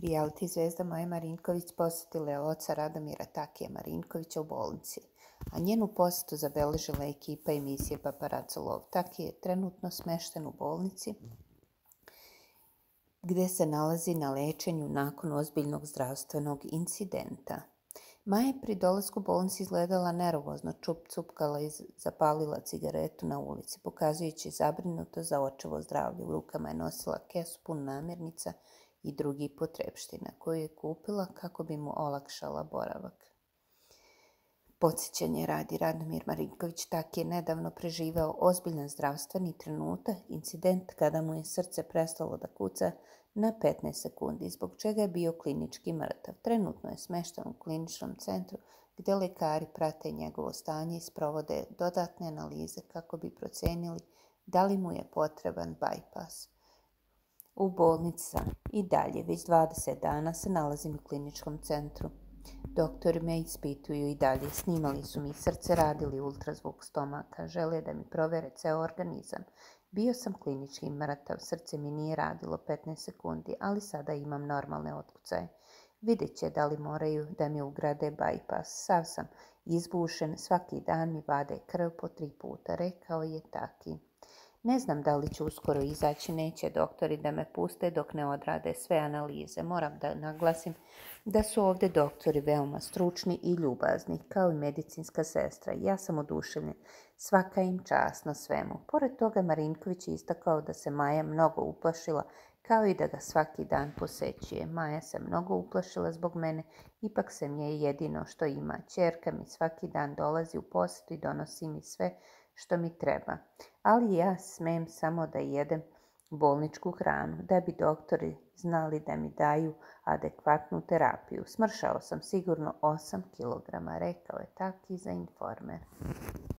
Reality zvezda Maja Marinković posjetila je oca Radomira Takija Marinkovića u bolnici, a njenu posjetu zabeležila je ekipa emisije Paparazzo Love. Taki je trenutno smešten u bolnici gdje se nalazi na lečenju nakon ozbiljnog zdravstvenog incidenta. Maja je pri dolasku u bolnici izgledala nervozno, cupkala i zapalila cigaretu na ulici, pokazujući zabrinuto za očevo zdravlje. U rukama je nosila kesu pun namirnica i drugih potrepština koju je kupila kako bi mu olakšala boravak. Podsjećanje radi, Radomir Marinković Taki je nedavno preživeo ozbiljan zdravstveni trenutak, incident kada mu je srce prestalo da kuca na 15 sekundi, zbog čega je bio klinički mrtav. Trenutno je smešten u kliničkom centru gdje lekari prate njegovo stanje i sprovode dodatne analize kako bi procenili da li mu je potreban bypass. U bolnica i dalje već 20 dana se nalazim u kliničkom centru. Doktori me ispituju i dalje, snimali su mi srce, radili ultrazvuk stomaka, žele da mi provere ceo organizam. Bio sam klinički mrtav, srce mi nije radilo 15 sekundi, ali sada imam normalne otkucaje. Vidjet će da li moraju da mi ugrade bypass. Sav sam izbušen, svaki dan mi vade krv po 3 puta, rekao je Taki. Ne znam da li će uskoro izaći, neće doktori da me puste dok ne odrade sve analize. Moram da naglasim da su ovdje doktori veoma stručni i ljubazni, kao i medicinska sestra. Ja sam oduševljen, svaka im čast na svemu. Pored toga Marinković je istakao da se Maja mnogo uplašila, kao i da ga svaki dan posećuje. Maja se mnogo uplašila zbog mene, ipak sam je jedino što ima. Ćerka mi svaki dan dolazi u posjetu i donosi mi sve što mi treba, ali ja smem samo da jedem bolničku hranu, da bi doktori znali da mi daju adekvatnu terapiju. Smršao sam sigurno 8 kilograma, rekao je Taki za Informer.